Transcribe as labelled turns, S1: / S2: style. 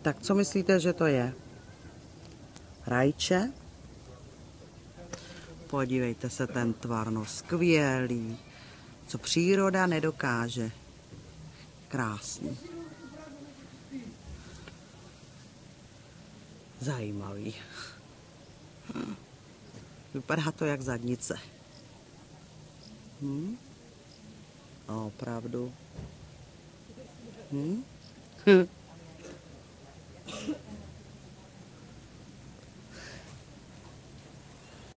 S1: Tak co myslíte, že to je? Rajče? Podívejte se, ten tvar, no skvělý. Co příroda nedokáže. Krásný. Zajímavý. Vypadá to jak zadnice. Opravdu.